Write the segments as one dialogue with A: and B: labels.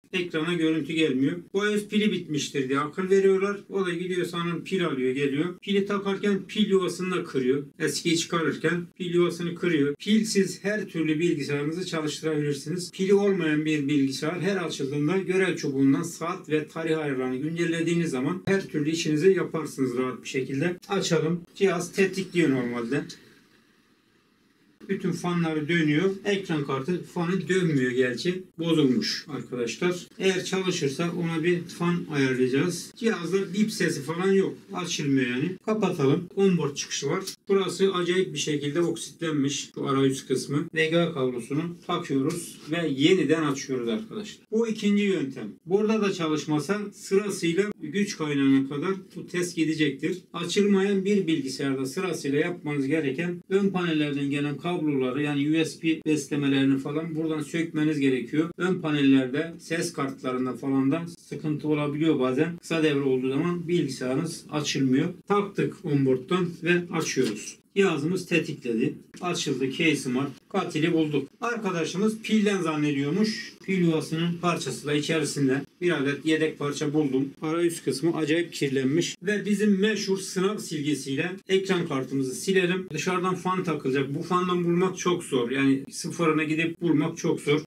A: Ekrana görüntü gelmiyor. BIOS pili bitmiştir diye akıl veriyorlar. O da gidiyor sana pil alıyor geliyor. Pili takarken pil yuvasını da kırıyor. Eskiyi çıkarırken pil yuvasını kırıyor. Pilsiz her türlü bilgisayarınızı çalıştırabilirsiniz. Pili olmayan bir bilgisayar her açıldığında görev çubuğundan saat ve tarih ayarlarını güncellediğiniz zaman her türlü işinizi yaparsınız rahat bir şekilde. Açalım. Cihaz tetikliyor normalde. Bütün fanları dönüyor. Ekran kartı fanı dönmüyor gerçi. Bozulmuş arkadaşlar. Eğer çalışırsa ona bir fan ayarlayacağız. Cihazda bip sesi falan yok. Açılmıyor yani. Kapatalım. Onboard çıkışı var. Burası acayip bir şekilde oksitlenmiş. Şu arayüz kısmı. VGA kablosunu takıyoruz ve yeniden açıyoruz arkadaşlar. Bu ikinci yöntem. Burada da çalışmasa sırasıyla güç kaynağına kadar bu test gidecektir. Açılmayan bir bilgisayarda sırasıyla yapmanız gereken ön panellerden gelen kabloları yani USB beslemelerini falan buradan sökmeniz gerekiyor. Ön panellerde ses kartlarında falan da sıkıntı olabiliyor bazen. Kısa devre olduğu zaman bilgisayarınız açılmıyor. Taktık onboard'dan ve açıyoruz. Cihazımız tetikledi. Açıldı. K-Smart. Katili bulduk. Arkadaşımız pilden zannediyormuş. Pil yuvasının parçası da içerisinde. Bir adet yedek parça buldum. Arayüz kısmı acayip kirlenmiş. Ve bizim meşhur sınav silgisiyle ekran kartımızı silelim. Dışarıdan fan takılacak. Bu fandan bulmak çok zor. Yani sıfırına gidip bulmak çok zor.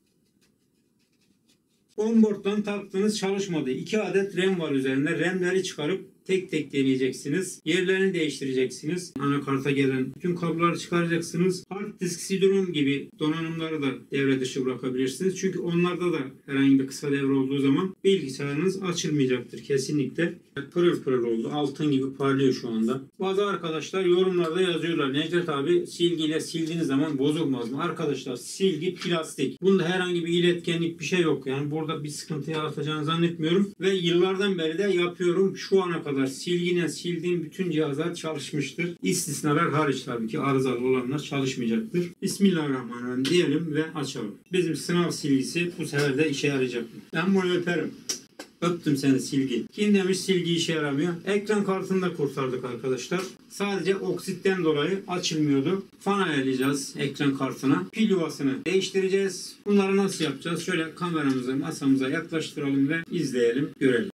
A: Onboard'dan taktığınız çalışmadı. 2 adet RAM var üzerinde. RAM'leri çıkarıp tek tek deneyeceksiniz. Yerlerini değiştireceksiniz. Anakarta gelen bütün kabloları çıkaracaksınız. Hard disk, CD-ROM gibi donanımları da devre dışı bırakabilirsiniz. Çünkü onlarda da herhangi bir kısa devre olduğu zaman bilgisayarınız açılmayacaktır kesinlikle. Pırıl pırıl oldu. Altın gibi parlıyor şu anda. Bazı arkadaşlar yorumlarda yazıyorlar. Necdet abi silgiyle sildiğiniz zaman bozulmaz mı? Arkadaşlar silgi plastik. Bunda herhangi bir iletkenlik bir şey yok. Yani burada bir sıkıntı yaratacağını zannetmiyorum. Ve yıllardan beri de yapıyorum. Şu ana kadar silgiyle sildiğim bütün cihazlar çalışmıştır. İstisnalar hariç tabii ki arızalı olanlar çalışmayacaktır. Bismillahirrahmanirrahim diyelim ve açalım. Bizim sınav silgisi bu sefer de işe yarayacak mı? Ben bunu öperim. Öptüm seni silgi. Kim demiş silgi işe yaramıyor? Ekran kartını da kurtardık arkadaşlar. Sadece oksitten dolayı açılmıyordu. Fan ayarlayacağız ekran kartına. Pil yuvasını değiştireceğiz. Bunları nasıl yapacağız? Şöyle kameramızı masamıza yaklaştıralım ve izleyelim, görelim.